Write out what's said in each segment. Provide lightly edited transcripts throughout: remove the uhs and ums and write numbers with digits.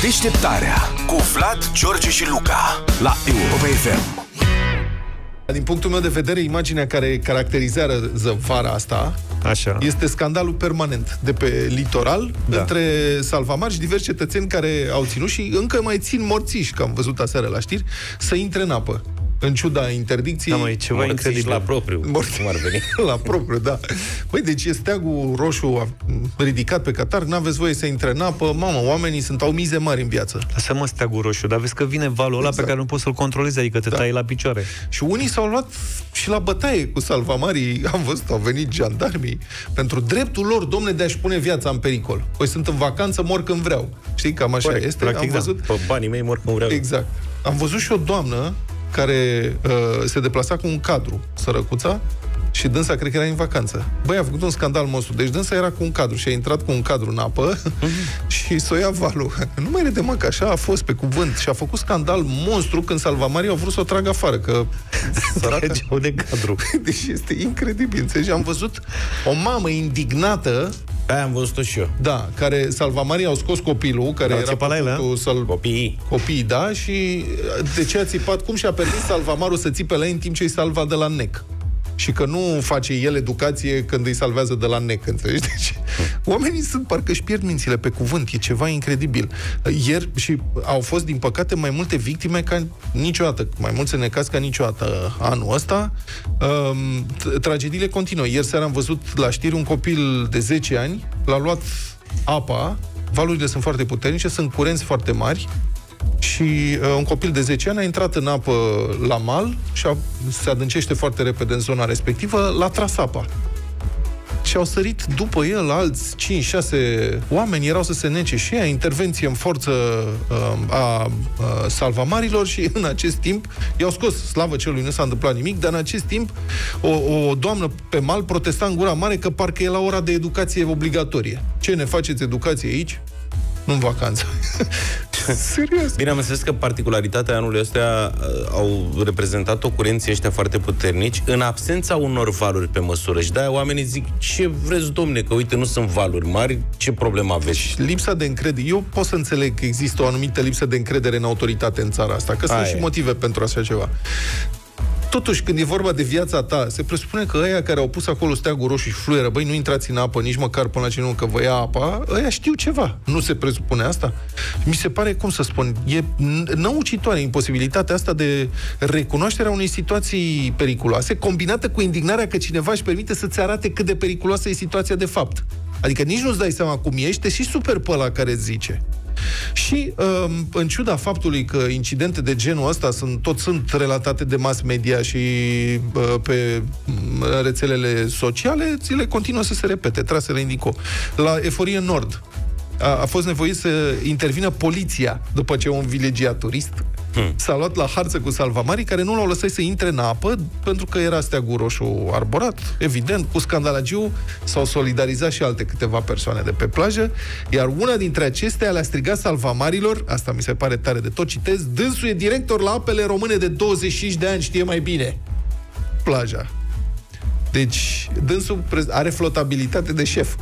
Deșteptarea cu Vlad, George și Luca la Europa FM. Din punctul meu de vedere, imaginea care caracterizează vara asta este scandalul permanent de pe litoral între salvamari și diversi cetățeni care au ținut și încă mai țin morțiși, că am văzut aseară la știri, să intre în apă. În ciuda interdicției. Da, măi, ceva incredibil. La propriu. Cum ar veni. La propriu, da. Băi, deci e steagul roșu ridicat pe Qatar, n-aveți voie să intre în apă. Mamă, oamenii au mize mari în viață. Lasă-mă steagul roșu, dar vezi că vine valul ăla pe care nu poți să-l controlezi, adică te tai la picioare. Și unii s-au luat și la bătaie cu salvamarii. Am văzut, au venit jandarmii pentru dreptul lor, domne, de a-și pune viața în pericol. Păi sunt în vacanță, mor când vreau. Știi, cam așa este. Practic, am văzut... Pe banii mei mor când vreau. Exact. Am văzut și o doamnă care se deplasa cu un cadru, sărăcuța, și dânsa cred că era în vacanță. Băi, a făcut un scandal monstru. Deci dânsa era cu un cadru și a intrat cu un cadru în apă și s-o ia valul. Nu mai rede, mă, că așa a fost pe cuvânt. Și a făcut scandal monstru când salvamarii au vrut să o tragă afară, că săraca... de cadru. Deci este incredibil. Înțelegi? Am văzut o mamă indignată. Aia am văzut-o și eu. Da, care salvamarii au scos copilul, care era Copiii, da, și de ce a țipat, cum și-a permis salvamarul să țipe la ei în timp ce îi salva de la nec. Și că nu face el educație când îi salvează de la nec, înțelegi? Deci, oamenii parcă își pierd mințile pe cuvânt, e ceva incredibil. Ieri, și au fost, din păcate, mai multe victime ca niciodată, mai mulți necați ca niciodată anul ăsta. Tragediile continuă. Ieri seara am văzut la știri un copil de 10 ani, l-a luat apa, valurile sunt foarte puternice, sunt curenți foarte mari, și un copil de 10 ani a intrat în apă la mal și se adâncește foarte repede în zona respectivă, l-a tras apa. Și au sărit după el alți 5-6 oameni, erau să se nece și ea, intervenție în forță a salvamarilor și în acest timp i-au scos, slavă celui, nu s-a întâmplat nimic, dar în acest timp o doamnă pe mal protesta în gura mare că parcă e la ora de educație obligatorie. Ce, ne faceți educație aici? Nu în vacanță. Serios. Bine, am înțeles că particularitatea anului ăsta au reprezentat-o curenții ăștia foarte puternici în absența unor valuri pe măsură. Și de-aia oamenii zic, ce vreți, domne, că uite, nu sunt valuri mari, ce problemă aveți? Lipsa de încredere. Eu pot să înțeleg că există o anumită lipsă de încredere în autoritate în țara asta, că sunt și motive pentru așa ceva. Totuși, când e vorba de viața ta, se presupune că ăia care au pus acolo steagul roșu și fluieră, băi, nu intrați în apă, nici măcar până la cinul că vă ia apa, ăia știu ceva. Nu se presupune asta? Mi se pare, cum să spun, e năucitoare imposibilitatea asta de recunoașterea unei situații periculoase, combinată cu indignarea că cineva își permite să-ți arate cât de periculoasă e situația de fapt. Adică nici nu-ți dai seama cum ești, și super pe ăla care îți zice. Și, în ciuda faptului că incidente de genul ăsta sunt relatate de mass media și pe rețelele sociale, ele continuă să se repete, trasele indico. La Eforie Nord a fost nevoit să intervină poliția după ce un vilegiat turist s-a luat la harță cu salvamarii care nu l-au lăsat să intre în apă pentru că era steagul roșu arborat. Evident, cu scandalagiu s-au solidarizat și alte câteva persoane de pe plajă, iar una dintre acestea le-a strigat salvamarilor, asta mi se pare tare de tot, citez, dânsul e director la apele române de 25 de ani, știe mai bine plaja. Deci, dânsul are flotabilitate de șef.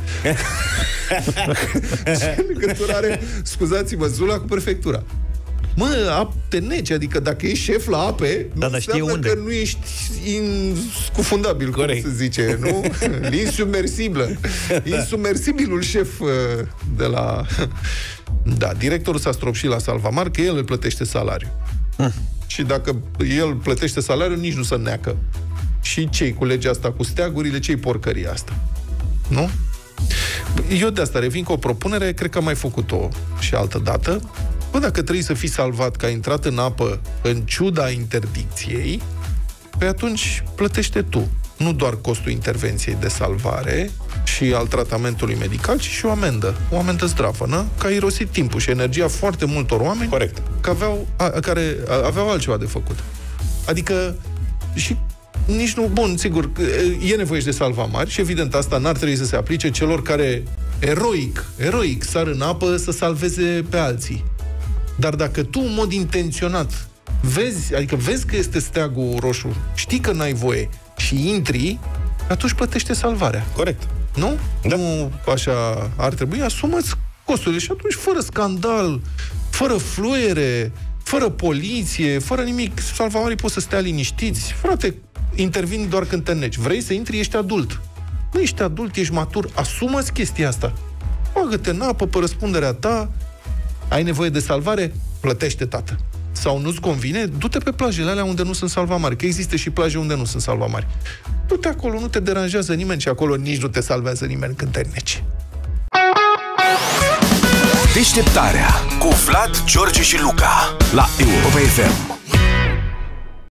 Ce legătură are, scuzați-mă, Zula cu prefectura? Mă, te neci, adică dacă ești șef la ape, nu înseamnă că nu ești inscufundabil, cum se zice, nu? Insubmersibilă. Insubmersibilul șef de la... Da, directorul s-a stropșit la salvamar că el îl plătește salariu. Și dacă el plătește salariul, nici nu se neacă. Și ce-i cu legea asta cu steagurile, ce-i porcăria asta? Nu? Eu de asta revin cu o propunere, cred că am mai făcut-o și altă dată. Bă, dacă trebuie să fii salvat că ai intrat în apă în ciuda interdicției, pe atunci plătește tu. Nu doar costul intervenției de salvare și al tratamentului medical, ci și o amendă. O amendă zdravănă, că a irosit timpul și energia foarte multor oameni. Corect. Care aveau altceva de făcut. Adică și nici nu... Bun, sigur, e nevoie de salvamari și evident asta n-ar trebui să se aplice celor care eroic sar în apă să salveze pe alții. Dar dacă tu, în mod intenționat, vezi că este steagul roșu, știi că n-ai voie și intri, atunci plătește salvarea. Corect. Nu? Da. Nu așa ar trebui, asumă-ți costurile și atunci, fără scandal, fără fluiere, fără poliție, fără nimic. Salvamarii pot să stea liniștiți. Frate, intervin doar când te înneci. Vrei să intri, ești adult. Nu ești adult, ești matur. Asumă-ți chestia asta. Bagă-te în apă pe răspunderea ta. Ai nevoie de salvare? Plătește, tată. Sau nu-ți convine? Du-te pe plajele alea unde nu sunt salvamari. Că există și plaje unde nu sunt salvamari. Du-te acolo, nu te deranjează nimeni și acolo nici nu te salvează nimeni când te înneci. Deșteptarea cu Vlad, George și Luca la Europa FM.